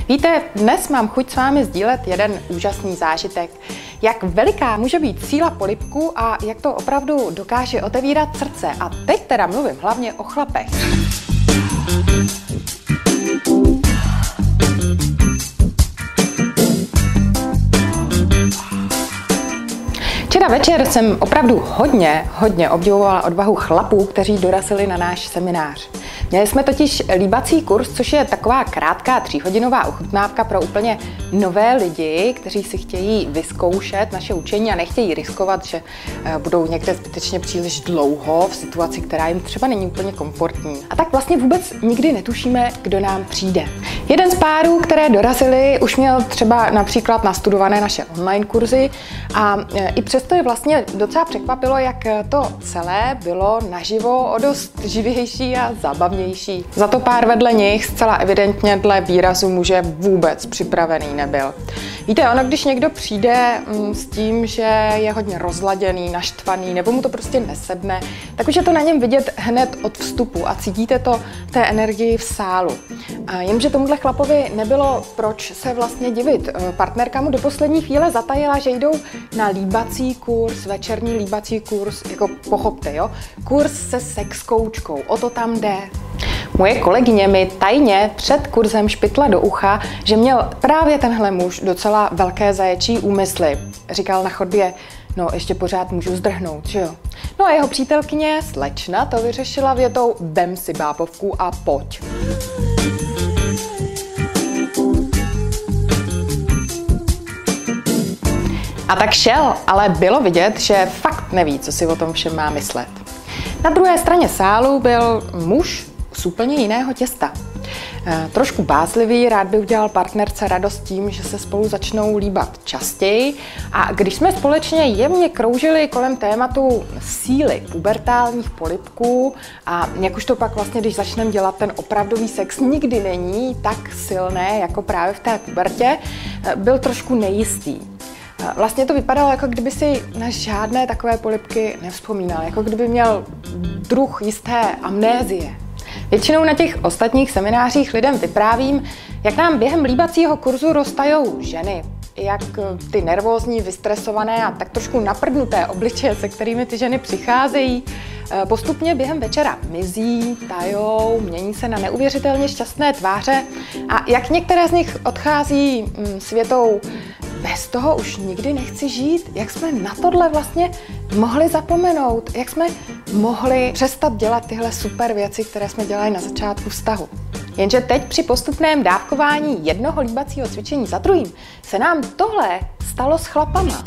Víte, dnes mám chuť s vámi sdílet jeden úžasný zážitek. Jak veliká může být síla polibku a jak to opravdu dokáže otevírat srdce. A teď teda mluvím hlavně o chlapech. Včera večer jsem opravdu hodně obdivovala odvahu chlapů, kteří dorazili na náš seminář. Měli jsme totiž líbací kurz, což je taková krátká 3hodinová ochutnávka pro úplně nové lidi, kteří si chtějí vyzkoušet naše učení a nechtějí riskovat, že budou někde zbytečně příliš dlouho v situaci, která jim třeba není úplně komfortní. A tak vlastně vůbec nikdy netušíme, kdo nám přijde. Jeden z párů, které dorazili, už měl třeba například nastudované naše online kurzy a i přesto je vlastně docela překvapilo, jak to celé bylo naživo o dost živější a zábavnější. Za to pár vedle nich zcela evidentně dle výrazu muže vůbec připravený nebyl. Víte, ono, když někdo přijde s tím, že je hodně rozladěný, naštvaný, nebo mu to prostě nesedne, tak už je to na něm vidět hned od vstupu a cítíte to v té energii v sálu. Jenže tomuhle chlapovi nebylo proč se vlastně divit. Partnerka mu do poslední chvíle zatajila, že jdou na líbací kurz, večerní líbací kurz, jako pochopte, jo? Kurz se sexkoučkou, o to tam jde. Moje kolegyně mi tajně před kurzem špitla do ucha, že měl právě tenhle muž docela velké zaječí úmysly. Říkal na chodbě, no ještě pořád můžu zdrhnout, že jo? No a jeho přítelkyně, slečna, to vyřešila větou, vem si bábovku a pojď. A tak šel, ale bylo vidět, že fakt neví, co si o tom všem má myslet. Na druhé straně sálu byl muž z úplně jiného těsta. Trošku bázlivý, rád by udělal partnerce radost tím, že se spolu začnou líbat častěji. A když jsme společně jemně kroužili kolem tématu síly pubertálních polibků a jak už to pak vlastně, když začneme dělat ten opravdový sex, nikdy není tak silné jako právě v té pubertě, byl trošku nejistý. Vlastně to vypadalo, jako kdyby si na žádné takové polibky nevzpomínal, jako kdyby měl druh jisté amnézie. Většinou na těch ostatních seminářích lidem vyprávím, jak nám během líbacího kurzu roztajou ženy, jak ty nervózní, vystresované a tak trošku naprdnuté obličeje, se kterými ty ženy přicházejí, postupně během večera mizí, tajou, mění se na neuvěřitelně šťastné tváře a jak některé z nich odchází světou bez toho už nikdy nechci žít, jak jsme na tohle vlastně mohli zapomenout, jak jsme mohli přestat dělat tyhle super věci, které jsme dělali na začátku vztahu. Jenže teď při postupném dávkování jednoho líbacího cvičení za druhým se nám tohle stalo s chlapama.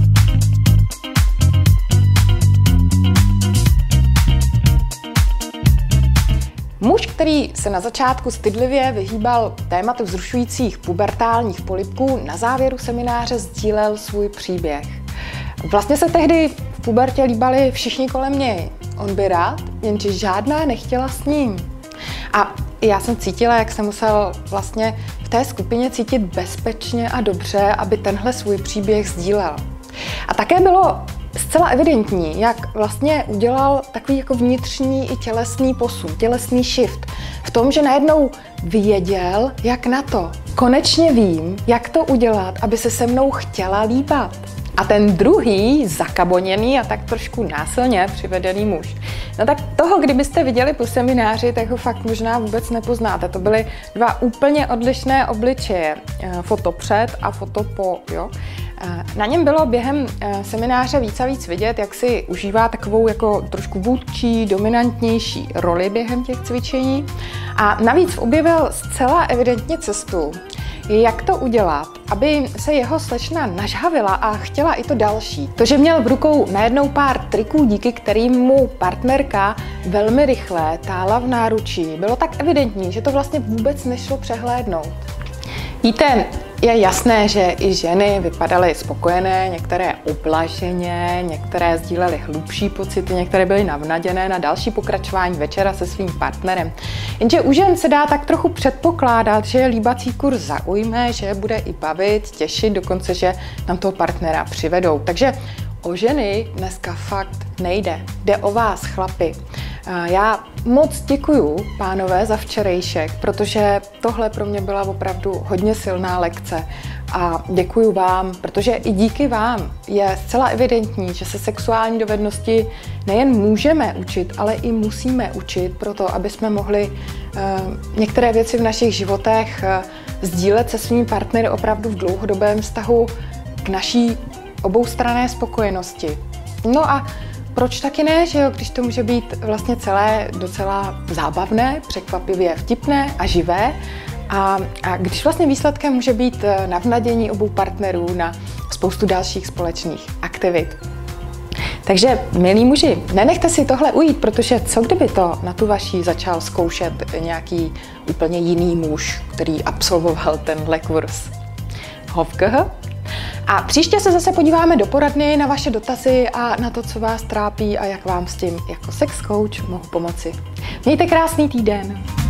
Muž, který se na začátku stydlivě vyhýbal tématu vzrušujících pubertálních polibků, na závěru semináře sdílel svůj příběh. Vlastně se tehdy v pubertě líbali všichni kolem něj. On by rád, jenže žádná nechtěla s ním. A já jsem cítila, jak se musel vlastně v té skupině cítit bezpečně a dobře, aby tenhle svůj příběh sdílel. A také bylo zcela evidentní, jak vlastně udělal takový jako vnitřní i tělesný posun, tělesný shift. V tom, že najednou věděl, jak na to. Konečně vím, jak to udělat, aby se se mnou chtěla líbat. A ten druhý, zakaboněný a tak trošku násilně přivedený muž. No tak toho, kdybyste viděli po semináři, tak ho fakt možná vůbec nepoznáte. To byly dva úplně odlišné obličeje. Foto před a foto po, jo. Na něm bylo během semináře víc a víc vidět, jak si užívá takovou jako trošku vůdčí, dominantnější roli během těch cvičení. A navíc objevil zcela evidentně cestu, jak to udělat, aby se jeho slečna nažhavila a chtěla i to další. To, že měl v rukou najednou pár triků, díky kterým mu partnerka velmi rychle tála v náručí, bylo tak evidentní, že to vlastně vůbec nešlo přehlédnout. Víte, je jasné, že i ženy vypadaly spokojené, některé oblaženě, některé sdílely hlubší pocity, některé byly navnaděné na další pokračování večera se svým partnerem. Jenže u žen se dá tak trochu předpokládat, že líbací kurz zaujme, že bude i bavit, těšit, dokonce, že nám toho partnera přivedou. Takže o ženy dneska fakt nejde. Jde o vás, chlapi. Já moc děkuju, pánové, za včerejšek, protože tohle pro mě byla opravdu hodně silná lekce. A děkuju vám, protože i díky vám je zcela evidentní, že se sexuální dovednosti nejen můžeme učit, ale i musíme učit proto, aby jsme mohli některé věci v našich životech sdílet se svými partnery opravdu v dlouhodobém vztahu k naší oboustranné spokojenosti. No a proč taky ne, že jo, když to může být vlastně celé docela zábavné, překvapivě vtipné a živé. A když vlastně výsledkem může být navnadění obou partnerů na spoustu dalších společných aktivit. Takže, milí muži, nenechte si tohle ujít, protože co kdyby to na tu vaší začal zkoušet nějaký úplně jiný muž, který absolvoval tenhle kurz. Hovkh. A příště se zase podíváme do poradny na vaše dotazy a na to, co vás trápí a jak vám s tím jako sex coach mohu pomoci. Mějte krásný týden.